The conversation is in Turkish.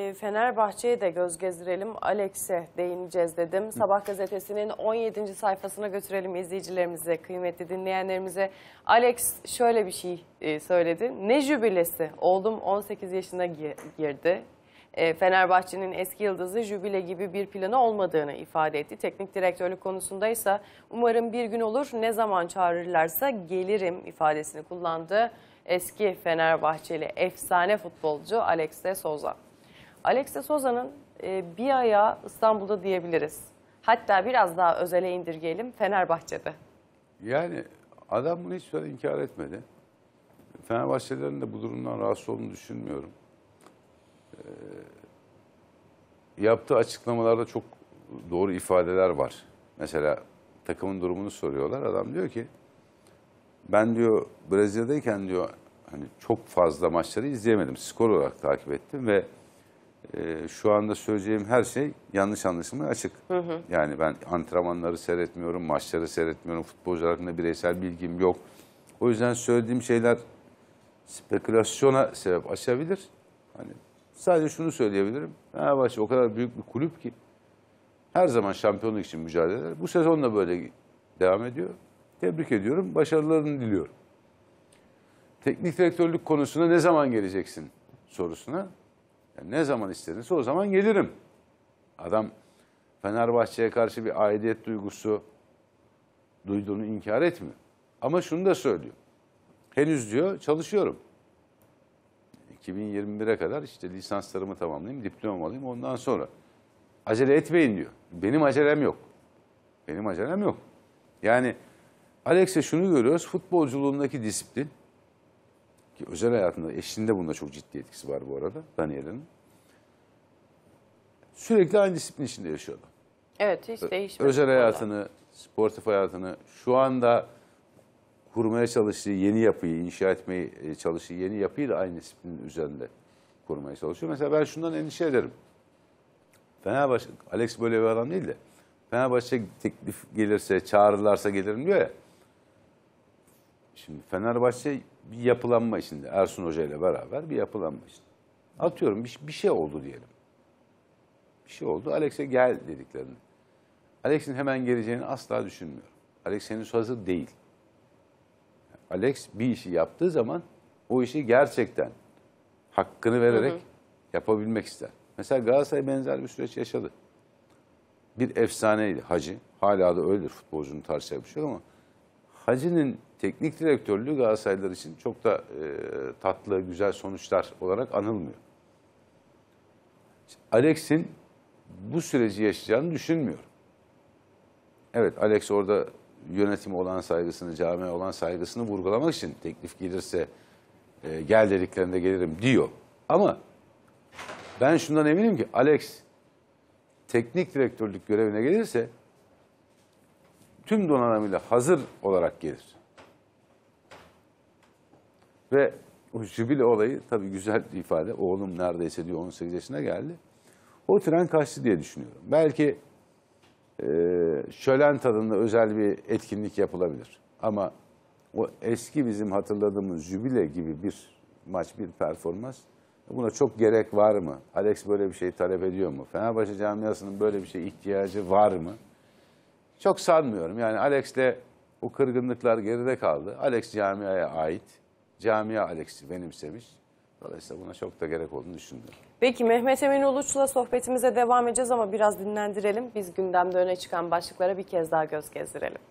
Fenerbahçe'ye de göz gezdirelim. Alex'e değineceğiz dedim. Sabah gazetesinin 17. sayfasına götürelim izleyicilerimize, kıymetli dinleyenlerimize. Alex şöyle bir şey söyledi. Ne jübilesi? Oğlum 18 yaşına girdi. Fenerbahçe'nin eski yıldızı jübile gibi bir planı olmadığını ifade etti. Teknik direktörlük konusundaysa umarım bir gün olur, ne zaman çağırırlarsa gelirim ifadesini kullandı. Eski Fenerbahçeli efsane futbolcu Alex de Souza. Alex de Souza'nın bir ayağı İstanbul'da diyebiliriz. Hatta biraz daha özele indirgeyelim, Fenerbahçe'de. Yani adam bunu hiç süre inkar etmedi. Fenerbahçelilerin de bu durumdan rahatsız olduğunu düşünmüyorum. Yaptığı açıklamalarda çok doğru ifadeler var. Mesela takımın durumunu soruyorlar. Adam diyor ki ben diyor Brezilya'dayken diyor hani çok fazla maçları izleyemedim. Skor olarak takip ettim ve şu anda söyleyeceğim her şey yanlış anlaşılmaya açık. Yani ben antrenmanları seyretmiyorum, maçları seyretmiyorum. Futbolcular hakkında bireysel bilgim yok. O yüzden söylediğim şeyler spekülasyona sebep açabilir. Hani sadece şunu söyleyebilirim. Fenerbahçe o kadar büyük bir kulüp ki her zaman şampiyonluk için mücadele eder. Bu sezon da böyle devam ediyor. Tebrik ediyorum. Başarılarını diliyorum. Teknik direktörlük konusuna ne zaman geleceksin sorusuna. Yani ne zaman istenirse o zaman gelirim. Adam Fenerbahçe'ye karşı bir aidiyet duygusu duyduğunu inkar etmiyor. Ama şunu da söylüyor. Henüz diyor çalışıyorum. 2021'e kadar işte lisanslarımı tamamlayayım, diplomamı alayım. Ondan sonra acele etmeyin diyor. Benim acelem yok. Benim acelem yok. Yani Alex'e şunu görüyoruz. Futbolculuğundaki disiplin ki özel hayatında eşinde bunda çok ciddi etkisi var bu arada Daniel'in. Sürekli aynı disiplin içinde yaşıyor adam. Evet, hiç değişmedi. Özel hayatını, sportif hayatını şu anda kurmaya çalıştığı yeni yapıyı, inşa etmeye çalıştığı yeni yapıyı da aynı disiplinin üzerinde kurmaya çalışıyor. Mesela ben şundan endişe ederim. Fenerbahçe, Alex böyle bir adam değil de Fenerbahçe teklif gelirse, çağırırlarsa gelirim diyor ya. Şimdi Fenerbahçe bir yapılanma içinde. Ersun Hoca ile beraber bir yapılanma içinde. Atıyorum bir şey oldu diyelim. Bir şey oldu. Alex'e gel dediklerini. Alex'in hemen geleceğini asla düşünmüyorum. Alex henüz hazır değil. Alex bir işi yaptığı zaman o işi gerçekten hakkını vererek yapabilmek ister. Mesela Galatasaray benzer bir süreç yaşadı. Bir efsaneydi Hacı. Hala da öyledir, futbolcunun tartışacağı bir şey ama Hacı'nın teknik direktörlüğü Galatasaraylılar için çok da tatlı, güzel sonuçlar olarak anılmıyor. Alex'in bu süreci yaşayacağını düşünmüyorum. Evet, Alex orada yönetime olan saygısını, camiye olan saygısını vurgulamak için teklif gelirse gel dediklerinde gelirim diyor. Ama ben şundan eminim ki Alex teknik direktörlük görevine gelirse tüm donanımıyla hazır olarak gelir. Ve o jübile olayı tabii güzel bir ifade. Oğlum neredeyse diyor 18 yaşına geldi. O tren kaçtı diye düşünüyorum. Belki şölen tadında özel bir etkinlik yapılabilir. Ama o eski bizim hatırladığımız jübile gibi bir maç, bir performans, buna çok gerek var mı? Alex böyle bir şey talep ediyor mu? Fenerbahçe camiasının böyle bir şeye ihtiyacı var mı? Çok sanmıyorum. Yani Alex'le o kırgınlıklar geride kaldı. Alex camiaya ait. Camia Alex'i benimsemiş. Dolayısıyla buna çok da gerek olduğunu düşünmüyorum. Peki Mehmet Emin Uluç'la sohbetimize devam edeceğiz ama biraz dinlendirelim. Biz gündemde öne çıkan başlıklara bir kez daha göz gezdirelim.